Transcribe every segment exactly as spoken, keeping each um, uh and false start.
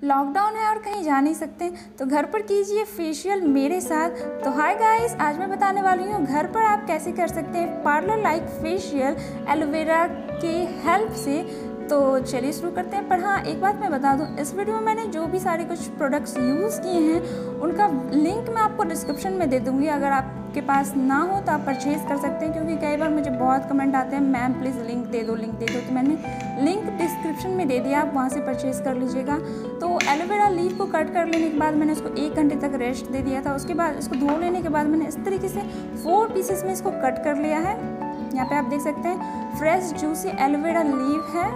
Lockdown है और कहीं जा नहीं सकते, तो घर पर कीजिए फेशियल मेरे साथ। तो हाय गाइस, आज मैं बताने वाली हूँ घर पर आप कैसे कर सकते हैं पार्लर लाइक फेशियल एलोवेरा के हेल्प से। तो चलिए शुरू करते हैं। पर हाँ, एक बात मैं बता दूं, इस वीडियो में मैंने जो भी सारे कुछ प्रोडक्ट्स यूज़ किए हैं उनका लिंक मैं आपको डिस्क्रिप्शन में दे दूँगी। अगर आपके पास ना हो तो आप परचेज़ कर सकते हैं, क्योंकि कई बार मुझे बहुत कमेंट आते हैं मैम प्लीज़ लिंक दे दो लिंक दे दो तो मैंने लिंक डिस्क्रिप्शन में दे दिया, आप वहाँ से परचेज़ कर लीजिएगा। तो एलोवेरा लीफ को कट कर लेने के बाद मैंने उसको एक घंटे तक रेस्ट दे दिया था। उसके बाद इसको धो लेने के बाद मैंने इस तरीके से फोर पीसेस में इसको कट कर लिया है। यहाँ पे आप देख सकते हैं फ्रेश जूसी एलोवेरा लीफ है।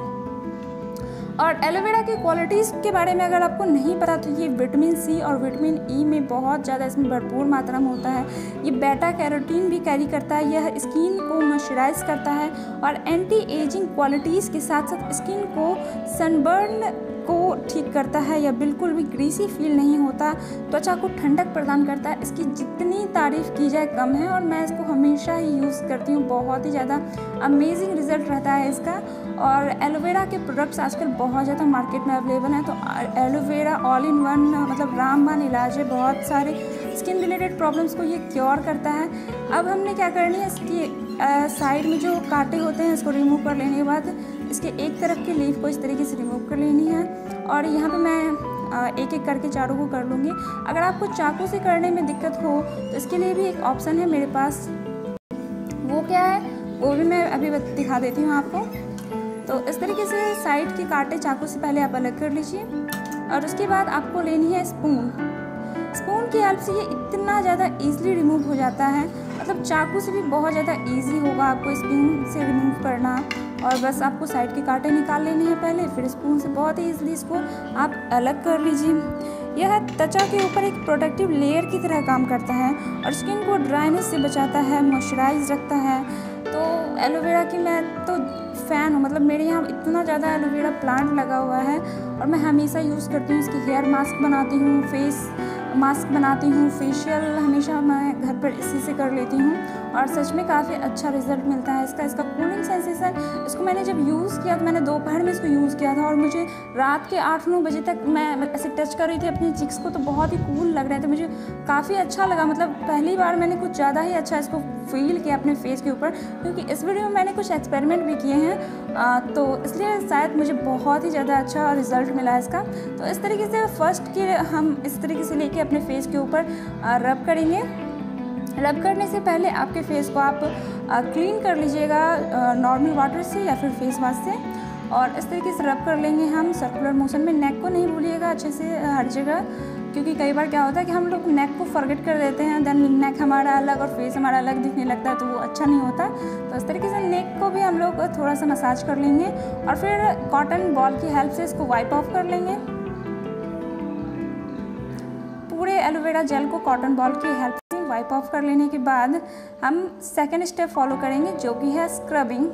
और एलोवेरा की क्वालिटीज़ के बारे में अगर आपको नहीं पता तो ये विटामिन सी और विटामिन ई में बहुत ज़्यादा इसमें भरपूर मात्रा में होता है। ये बेटा कैरोटीन भी कैरी करता है, यह स्किन को मॉइस्चराइज करता है और एंटी एजिंग क्वालिटीज़ के साथ साथ स्किन को सनबर्न को ठीक करता है। यह बिल्कुल भी ग्रीसी फील नहीं होता, त्वचा को ठंडक प्रदान करता है। इसकी जितनी तारीफ़ की जाए कम है और मैं इसको हमेशा ही यूज़ करती हूँ। बहुत ही ज़्यादा अमेजिंग रिजल्ट रहता है इसका। और एलोवेरा के प्रोडक्ट्स आजकल बहुत ज़्यादा मार्केट में अवेलेबल हैं। तो एलोवेरा ऑल इन वन मतलब रामबाण इलाज है, बहुत सारे स्किन रिलेटेड प्रॉब्लम्स को ये क्योर करता है। अब हमने क्या करनी है, इसकी साइड में जो कांटे होते हैं इसको रिमूव कर लेने के बाद इसके एक तरफ की लीफ को इस तरीके से रिमूव कर लेनी है। और यहाँ पे मैं एक एक करके चारों को कर लूँगी। अगर आपको चाकू से करने में दिक्कत हो तो इसके लिए भी एक ऑप्शन है मेरे पास। वो क्या है वो भी मैं अभी दिखा देती हूँ आपको। तो इस तरीके से साइड के कांटे चाकू से पहले आप अलग कर लीजिए और उसके बाद आपको लेनी है स्पून। स्पून की हेल्प से ये इतना ज़्यादा ईजिली रिमूव हो जाता है, मतलब चाकू से भी बहुत ज़्यादा ईजी होगा आपको स्पून से रिमूव करना। और बस आपको साइड के कांटे निकाल लेने हैं पहले, फिर स्पून से बहुत ईजिली इसको आप अलग कर लीजिए। यह त्वचा के ऊपर एक प्रोटेक्टिव लेयर की तरह काम करता है और स्किन को ड्राइनेस से बचाता है, मॉइस्चराइज रखता है। तो एलोवेरा की मैं तो फ़ैन हूँ, मतलब मेरे यहाँ इतना ज़्यादा एलोवेरा प्लांट लगा हुआ है और मैं हमेशा यूज़ करती हूँ। इसकी हेयर मास्क बनाती हूँ, फेस मास्क बनाती हूँ, फेशियल हमेशा मैं घर पर इसी से कर लेती हूँ और सच में काफ़ी अच्छा रिजल्ट मिलता है इसका। इसका कूलिंग सेंसेशन, इसको मैंने जब यूज़ किया तो मैंने दोपहर में इसको यूज़ किया था और मुझे रात के आठ नौ बजे तक मैं ऐसे टच कर रही थी अपनी चिक्स को, तो बहुत ही कूल लग रहे थे, मुझे काफ़ी अच्छा लगा। मतलब पहली बार मैंने कुछ ज़्यादा ही अच्छा इसको फील किया अपने फेस के ऊपर, क्योंकि इस वीडियो में मैंने कुछ एक्सपेरिमेंट भी किए हैं आ, तो इसलिए शायद मुझे बहुत ही ज़्यादा अच्छा रिजल्ट मिला है इसका। तो इस तरीके से फर्स्ट की हम इस तरीके से लेके अपने फेस के ऊपर रब करेंगे। रब करने से पहले आपके फेस को आप क्लीन कर लीजिएगा नॉर्मल वाटर से या फिर फेस वाश से, और इस तरीके से रब कर लेंगे हम सर्कुलर मोशन में। नेक को नहीं भूलिएगा अच्छे से हर जगह, क्योंकि कई बार क्या होता है कि हम लोग नेक को फॉरगेट कर देते हैं, देन नेक हमारा अलग और फेस हमारा अलग दिखने लगता है, तो वो अच्छा नहीं होता। तो इस तरीके से नेक को भी हम लोग थोड़ा सा मसाज कर लेंगे और फिर कॉटन बॉल की हेल्प से इसको वाइप ऑफ कर लेंगे। पूरे एलोवेरा जेल को कॉटन बॉल की हेल्प से वाइप ऑफ कर लेने के बाद हम सेकेंड स्टेप फॉलो करेंगे, जो कि है स्क्रबिंग।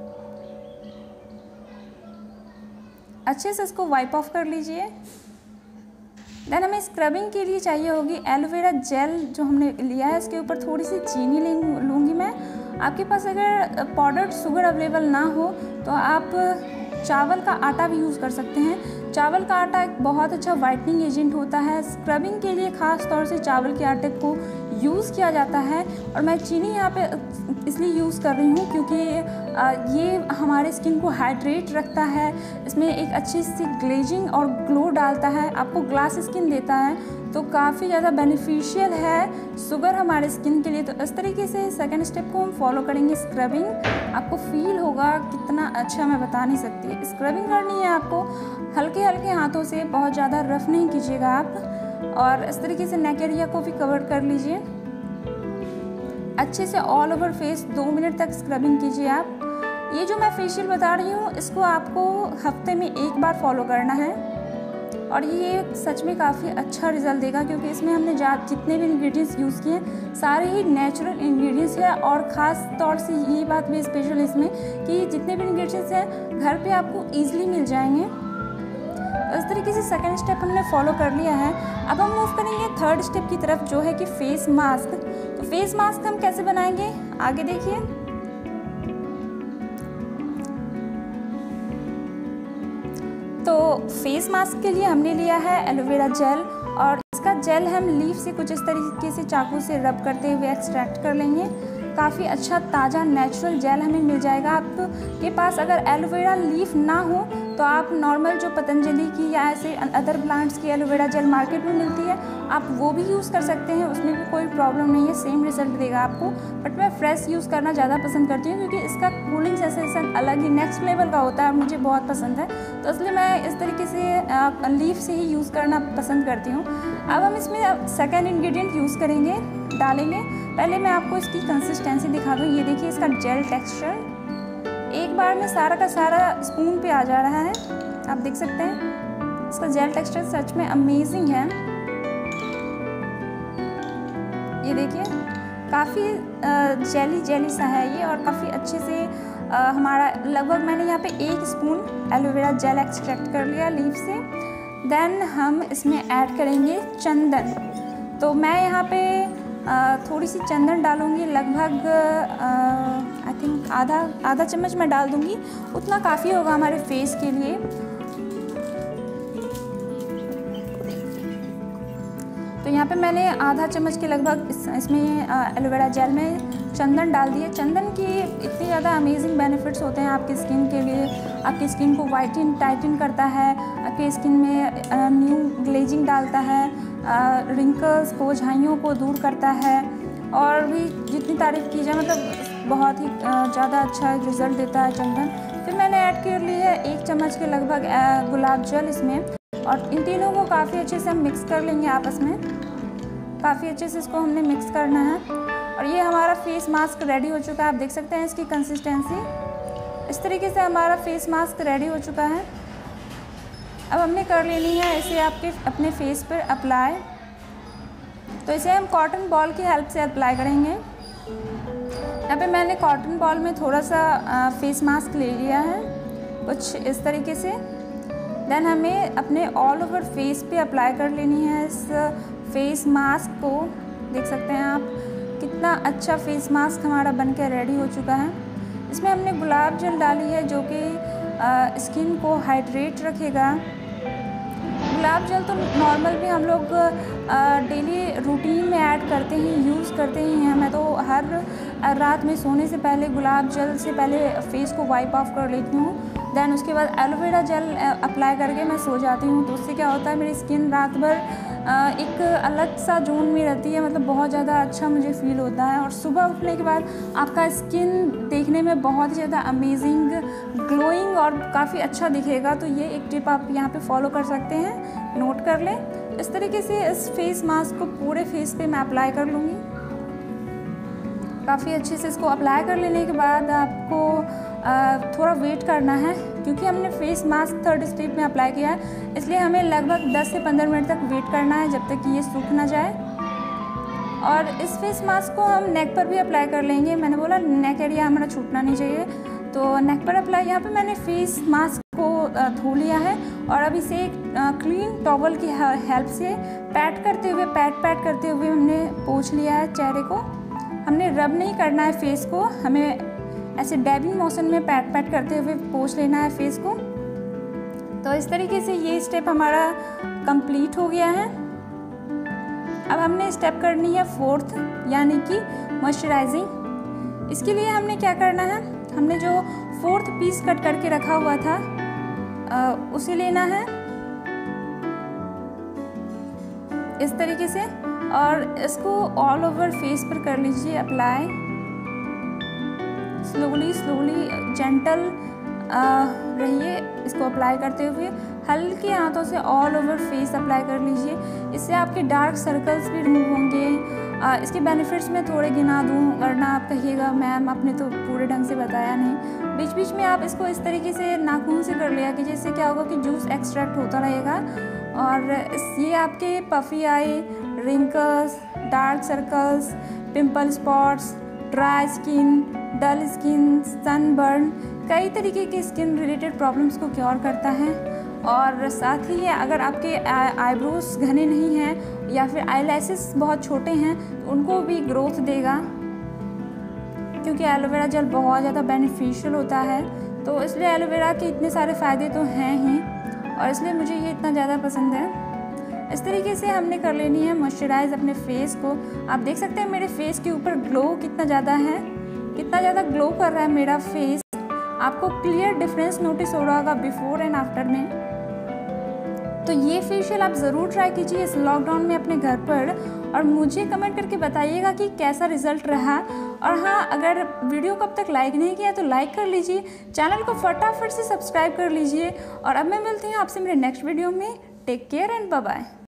अच्छे से इसको वाइप ऑफ कर लीजिए। देन हमें स्क्रबिंग के लिए चाहिए होगी एलोवेरा जेल जो हमने लिया है, इसके ऊपर थोड़ी सी चीनी लूँगी मैं। आपके पास अगर पाउडर्ड शुगर अवेलेबल ना हो तो आप चावल का आटा भी यूज़ कर सकते हैं। चावल का आटा एक बहुत अच्छा वाइटनिंग एजेंट होता है। स्क्रबिंग के लिए ख़ास तौर से चावल के आटे को यूज़ किया जाता है। और मैं चीनी यहाँ पे इसलिए यूज़ कर रही हूँ क्योंकि ये हमारे स्किन को हाइड्रेट रखता है, इसमें एक अच्छी सी ग्लेजिंग और ग्लो डालता है, आपको ग्लास स्किन देता है, तो काफ़ी ज़्यादा बेनिफिशियल है शुगर हमारे स्किन के लिए। तो इस तरीके से सेकंड स्टेप को हम फॉलो करेंगे स्क्रबिंग। आपको फील होगा कितना अच्छा मैं बता नहीं सकती। स्क्रबिंग करनी है आपको हल्के हल्के हाथों से, बहुत ज़्यादा रफ नहीं कीजिएगा आप। और इस तरीके से नेक एरिया को भी कवर कर लीजिए अच्छे से। ऑल ओवर फेस दो मिनट तक स्क्रबिंग कीजिए आप। ये जो मैं फेशियल बता रही हूँ इसको आपको हफ्ते में एक बार फॉलो करना है और ये सच में काफ़ी अच्छा रिजल्ट देगा, क्योंकि इसमें हमने जा जितने भी इंग्रेडिएंट्स यूज़ किए सारे ही नेचुरल इंग्रेडिएंट्स हैं। और ख़ास तौर से ये बात भी स्पेशल इसमें कि जितने भी इंग्रेडिएंट्स हैं घर पे आपको ईजिली मिल जाएंगे। इस तरीके से सेकंड स्टेप हमने फॉलो कर लिया है। अब हम मूव करेंगे थर्ड स्टेप की तरफ, जो है कि फेस मास्क। तो फेस मास्क हम कैसे बनाएंगे आगे देखिए। तो फेस मास्क के लिए हमने लिया है एलोवेरा जेल, और इसका जेल हम लीफ से कुछ इस तरीके से चाकू से रब करते हुए एक्सट्रैक्ट कर लेंगे। काफ़ी अच्छा ताज़ा नेचुरल जेल हमें मिल जाएगा। आपके पास अगर एलोवेरा लीफ ना हो तो आप नॉर्मल जो पतंजलि की या ऐसे अदर प्लांट्स की एलोवेरा जेल मार्केट में मिलती है, आप वो भी यूज़ कर सकते हैं, उसमें भी कोई प्रॉब्लम नहीं है, सेम रिजल्ट देगा आपको। बट मैं फ्रेश यूज़ करना ज़्यादा पसंद करती हूँ क्योंकि इसका कूलिंग सेंसेशन अलग ही नेक्स्ट लेवल का होता है, मुझे बहुत पसंद है। तो इसलिए मैं इस तरीके से लीफ से ही यूज़ करना पसंद करती हूँ। अब हम इसमें सेकेंड इन्ग्रीडियंट यूज़ करेंगे, डालेंगे। पहले मैं आपको इसकी कंसिस्टेंसी दिखा दूँ। ये देखिए इसका जेल टेक्सचर एक बार में सारा का सारा स्पून पे आ जा रहा है, आप देख सकते हैं। इसका जेल टेक्सचर सच में अमेजिंग है। ये देखिए काफ़ी जेली जेली सा है ये, और काफ़ी अच्छे से आ, हमारा लगभग मैंने यहाँ पे एक स्पून एलोवेरा जेल एक्सट्रैक्ट कर लिया लीफ से। देन हम इसमें ऐड करेंगे चंदन। तो मैं यहाँ पे आ, थोड़ी सी चंदन डालूँगी, लगभग आई थिंक आधा आधा चम्मच मैं डाल दूँगी, उतना काफ़ी होगा हमारे फेस के लिए। तो यहाँ पे मैंने आधा चम्मच के लगभग इस, इसमें एलोवेरा जेल में चंदन डाल दिए। चंदन की इतनी ज़्यादा अमेजिंग बेनिफिट्स होते हैं आपकी स्किन के लिए। आपकी स्किन को वाइटन टाइटन करता है, आपकी स्किन में न्यू ग्लेजिंग डालता है, रिंकल्स को, झाइयों को दूर करता है, और भी जितनी तारीफ़ की जाए मतलब बहुत ही ज़्यादा अच्छा रिज़ल्ट देता है चंदन। फिर मैंने ऐड कर ली है एक चम्मच के लगभग गुलाब जल इसमें, और इन तीनों को काफ़ी अच्छे से हम मिक्स कर लेंगे आपस में। काफ़ी अच्छे से इसको हमने मिक्स करना है, और ये हमारा फेस मास्क रेडी हो चुका है। आप देख सकते हैं इसकी कंसिस्टेंसी, इस तरीके से हमारा फेस मास्क रेडी हो चुका है। अब हमने कर लेनी है इसे आपके अपने फेस पर अप्लाई। तो इसे हम कॉटन बॉल की हेल्प से अप्लाई करेंगे। यहाँ पे मैंने कॉटन बॉल में थोड़ा सा फेस मास्क ले लिया है, कुछ इस तरीके से। देन हमें अपने ऑल ओवर फेस पे अप्लाई कर लेनी है इस फेस मास्क को। देख सकते हैं आप कितना अच्छा फेस मास्क हमारा बनकर रेडी हो चुका है। इसमें हमने गुलाब जल डाली है जो कि स्किन को हाइड्रेट रखेगा। गुलाब जल तो नॉर्मल भी हम लोग डेली रूटीन में ऐड करते हैं, यूज़ करते ही हैं। मैं तो हर रात में सोने से पहले गुलाब जल से पहले फेस को वाइप ऑफ कर लेती हूँ। देन उसके बाद एलोवेरा जेल अप्लाई करके मैं सो जाती हूँ। तो उससे क्या होता है, मेरी स्किन रात भर एक अलग सा जोन में रहती है, मतलब बहुत ज़्यादा अच्छा मुझे फील होता है। और सुबह उठने के बाद आपका स्किन देखने में बहुत ही ज़्यादा अमेजिंग, ग्लोइंग और काफ़ी अच्छा दिखेगा। तो ये एक टिप आप यहाँ पे फॉलो कर सकते हैं, नोट कर लें। इस तरीके से इस फेस मास्क को पूरे फेस पे मैं अप्लाई कर लूँगी। काफ़ी अच्छे से इसको अप्लाई कर लेने के बाद आपको थोड़ा वेट करना है, क्योंकि हमने फेस मास्क थर्ड स्टेप में अप्लाई किया है, इसलिए हमें लगभग दस से पंद्रह मिनट तक वेट करना है जब तक कि ये सूख ना जाए। और इस फेस मास्क को हम नेक पर भी अप्लाई कर लेंगे। मैंने बोला नेक एरिया हमारा छूटना नहीं चाहिए, तो नेक पर अप्लाई। यहाँ पे मैंने फेस मास्क को धो लिया है, और अब इसे क्लीन टॉवल की हेल्प से पैट करते हुए पैट पैट करते हुए हमने पोंछ लिया है चेहरे को। हमने रब नहीं करना है फेस को, हमें ऐसे डैबिंग मोशन में पैट पैट करते हुए पोंछ लेना है फेस को। तो इस तरीके से ये स्टेप हमारा कंप्लीट हो गया है। अब हमने स्टेप करनी है फोर्थ, यानी कि मॉइस्चराइजिंग। इसके लिए हमने क्या करना है, हमने जो फोर्थ पीस कट करके रखा हुआ था आ, उसे लेना है इस तरीके से, और इसको ऑल ओवर फेस पर कर लीजिए अप्लाई। स्लोली स्लोली जेंटल रहिए इसको अप्लाई करते हुए, हल्के हाथों से ऑल ओवर फेस अप्लाई कर लीजिए। इससे आपके डार्क सर्कल्स भी रिमूव होंगे। आ, इसके बेनिफिट्स मैं थोड़े गिना दूँ, वरना आप कहिएगा मैम आपने तो पूरे ढंग से बताया नहीं। बीच बीच में आप इसको इस तरीके से नाखून से कर लिया कि जिससे क्या होगा कि जूस एक्सट्रैक्ट होता रहेगा, और ये आपके puffy eye, wrinkles, dark circles, pimple spots, dry skin, dull skin, sunburn, कई तरीके के स्किन रिलेटेड प्रॉब्लम्स को क्योर करता है। और साथ ही अगर आपके आईब्रोज घने नहीं हैं या फिर आईलैशेस बहुत छोटे हैं तो उनको भी ग्रोथ देगा, क्योंकि एलोवेरा जेल बहुत ज़्यादा बेनिफिशियल होता है। तो इसलिए एलोवेरा के इतने सारे फ़ायदे तो हैं ही। और इसलिए मुझे ये इतना ज़्यादा पसंद है। इस तरीके से हमने कर लेनी है मॉइस्चराइज अपने फेस को। आप देख सकते हैं मेरे फेस के ऊपर ग्लो कितना ज़्यादा है, कितना ज़्यादा ग्लो कर रहा है मेरा फेस। आपको क्लियर डिफरेंस नोटिस हो रहा होगा बिफोर एंड आफ्टर में। तो ये फेशियल आप ज़रूर ट्राई कीजिए इस लॉकडाउन में अपने घर पर, और मुझे कमेंट करके बताइएगा कि कैसा रिजल्ट रहा। और हाँ, अगर वीडियो को अब तक लाइक नहीं किया तो लाइक कर लीजिए, चैनल को फटाफट से सब्सक्राइब कर लीजिए। और अब मैं मिलती हूँ आपसे मेरे नेक्स्ट वीडियो में। Take care and bye bye.